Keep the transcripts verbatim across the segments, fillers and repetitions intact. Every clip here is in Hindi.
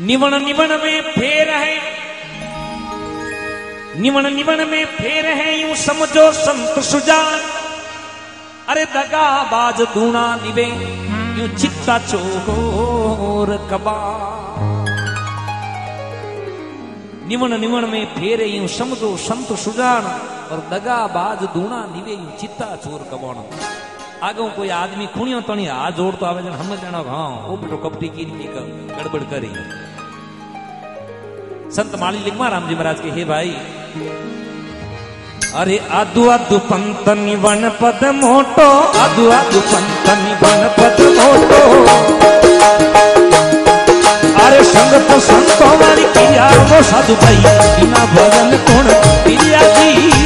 निवण निवण में फेर है, निवण निवण में फेर है, यूं समझो संत सुजान। अरे दगा बाज दूना निवे, यूं चित्ता चोर कबा। निवण निवण में फेरे यूं समझो संत सुजान, और दगा बाज दूना निवे, यूं चित्ता चोर कबाण। आगे कोई आदमी खुणियों तणी हाथ जोड़तो आवे जन हम जानो हां ओ बेटो कपटी की गड़बड़ करी। संत माली लिंगमा राम जी महाराज के हे भाई, अरे आदु आदु पंत निवन पद मोटो, आदु आदु पंत निवन पद मोटो। अरे संगत संतो वाली किया वो साधु भाई, बिना भजन कौन पिया जी।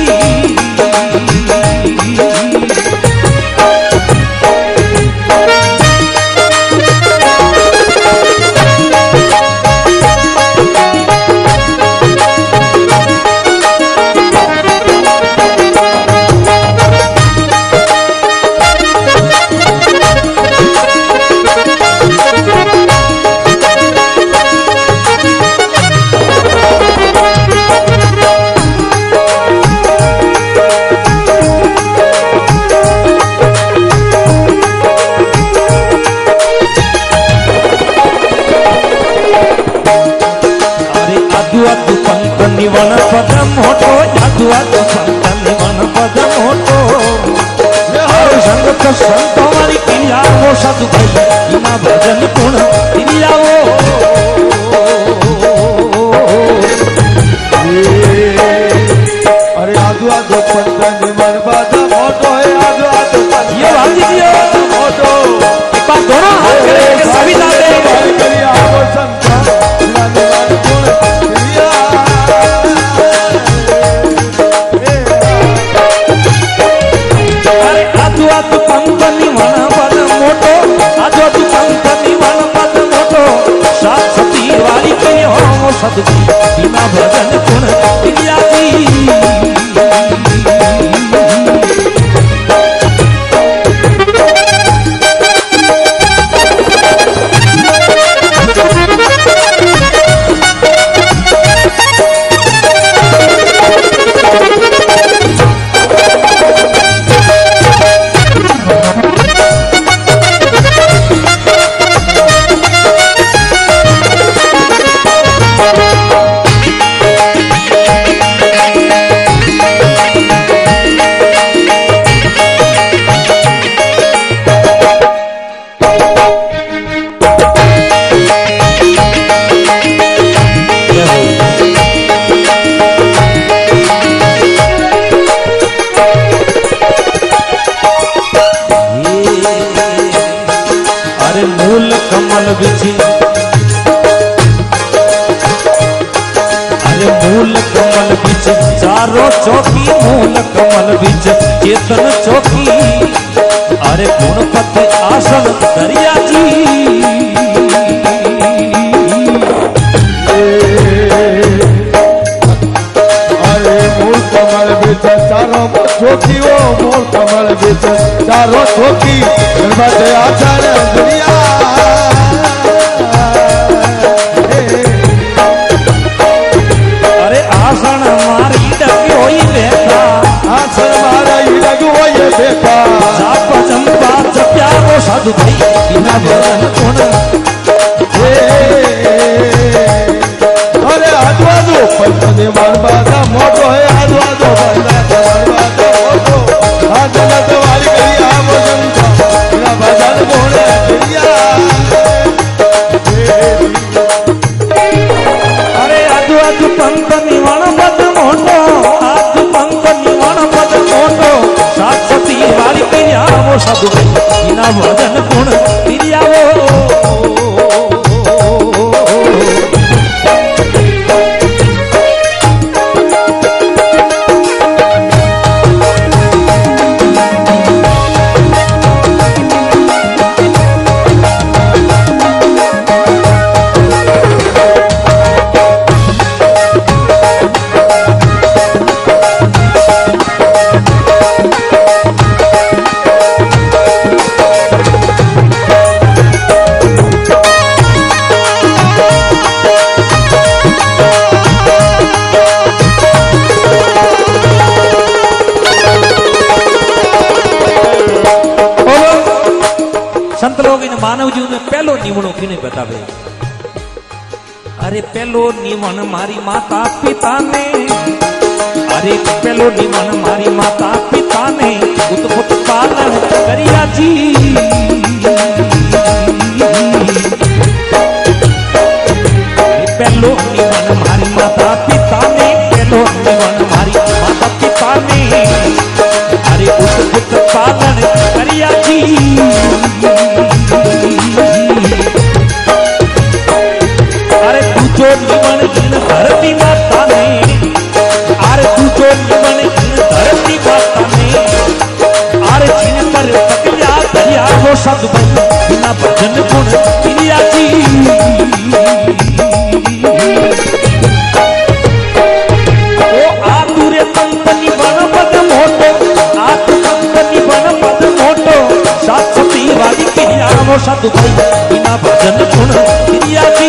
निवन पद मोटो, आदु आदु पंत निवन पद मोटो। संगत संतो वाली किया वो साधु भाई, बिना भजन गुण पिया वो। अरे आदु आदु पंत निवन पद मोटो, आदु आदु पंत ये वाली दियो मोटो। एक बार दोनों हाथ करे के सभी दाते करिया वो संत निवन गुण पिया। आदु आदु पंत निवन पद मोटो, आदु आदु पंत निवन पद मोटो। सात सती वाली के हो सदगी, बिना भजन गुण पिया जी। मूल कमल बिछी, अरे मूल कमल बिछ चारों चौकी, मूल कमल बिछ चेतन चौकी। अरे गुणपति आसन दरिया जी। अरे मूल कमल बिछ चारों चौकी, वो मूल कमल बिछ चारों चौकी। गुणपति आसन दरिया। आसन मारी डगी होई देखा, आसन मारी डगी होई देखा। साप चंपा चप्या वो साधु भाई, बिना भजन गुण। अरे आदु आदु पंत निवन पद मोटो है, आदु आदु पंत निवन पद मोटो। आदु आदु वाली करिया वो संत, बिना भजन गुण पिया। अरे आदु आदु पंत निवन पद मोटो, आदु पंत निवन पद मोटो। सात सती वाली कन्या वो साधु भाई, बिना भजन गुण पिया वो। मानव जीवन में पहलो निवणो किने बतावे। अरे पहलो निवण मारी माता पिता ने, अरे पहलो निवण मारी माता पिता ने उत्पुत पालन करिया जी। पहलो निवण मारी माता पिता ने, पहलो निवण मारी माता पिता ने, अरे उत्पुत पालन करिया जी। अरे तू जो निवण इन धरती माता ने, अरे तू जो निवण इन धरती माता ने, अरे जिन पर तकिया दरिया वो सब बिना भजन गुण क्रिया जी। ओ आतुरे पंतनी बन पद मोटो, आतु पंतनी बन पद मोटो, साक्षी वाली क्रिया वो सब बिना भजन गुण क्रिया जी।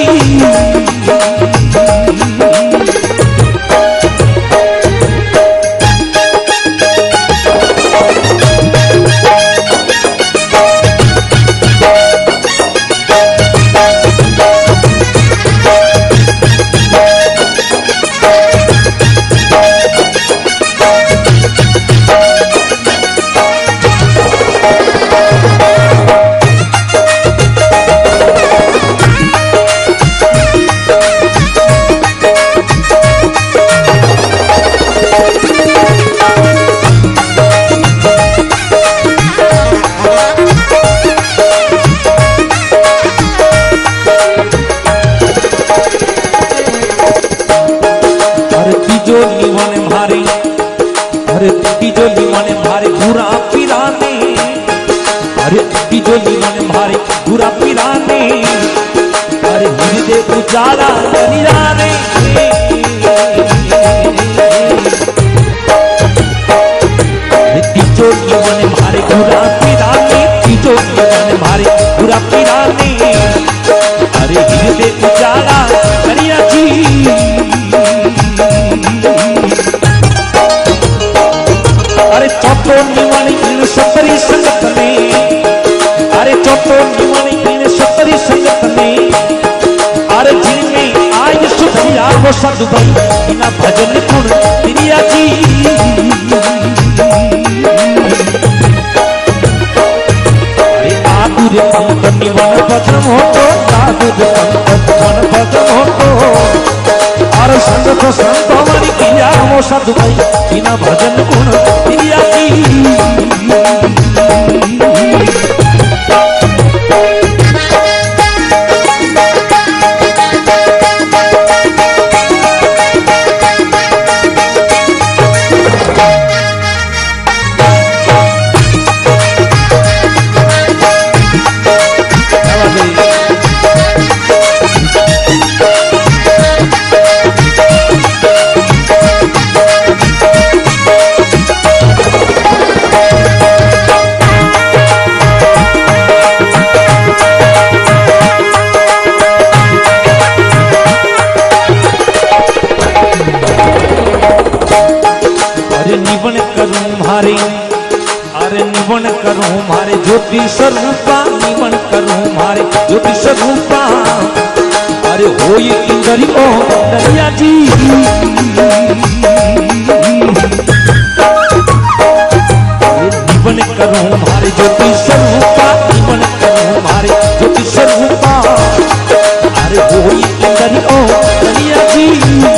बुरा पिराने, अरे हृदय उजाला निराने, तीजो जीवन मारे बुरा पिराने, तीजो जीवन मारे बुरा पिराने, अरे हृदय उजाला करिया जी। अरे चौथो निवन इन सतरी संगत में, अरे चौथो निवन इन सतरी संगत में, अरे जिनमें आज सुधिया वो सद भाई बिना भजन गुण क्रिया जी। अरे आतुरे पंत निवन पद मोटो, आतुरे पंत निवन पद मोटो, अरे संगत संतो वाली क्रिया वो सद भाई बिना भजन गुण क्रिया जी। अरे निवन करूं मारे ज्योति स्वरूपा, निवन करूं मारे ज्योति स्वरूपा, अरे होई इंद्री ओ दरिया जी। निवन करूं मारे ज्योति स्वरूपा, निवन करूं मारे ज्योति स्वरूपा, अरे होई इंद्री ओ दरिया जी।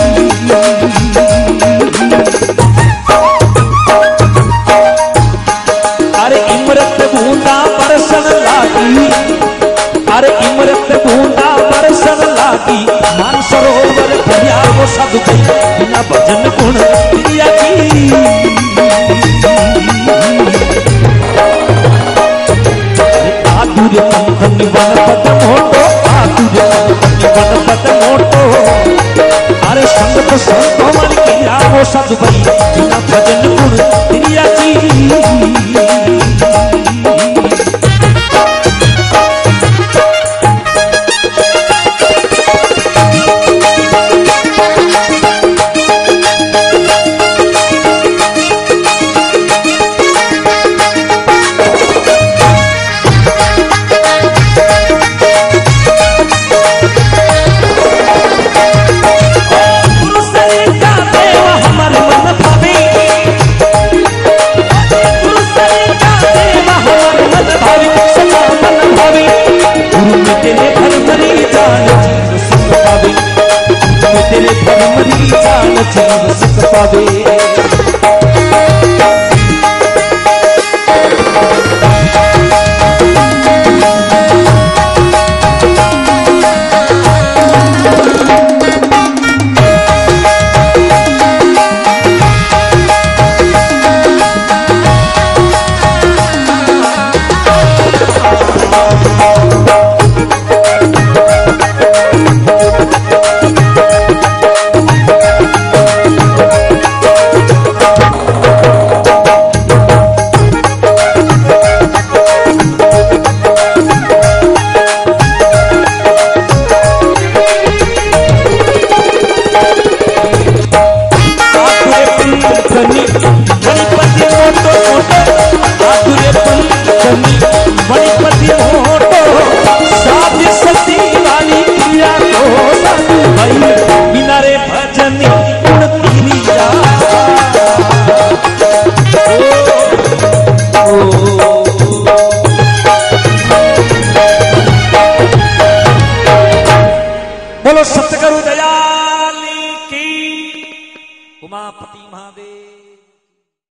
अरे इमरत बूंदा बरसन लागी, मान सरोवर भरिया वो सब बिना भजन गुण क्रिया जी। अरे आतुरे पंत निवन पद मोटो, आतुरे पंत निवन पद मोटो, अरे संगत संतो वाली क्रिया वो सब बिना भजन गुण क्रिया जी। दे।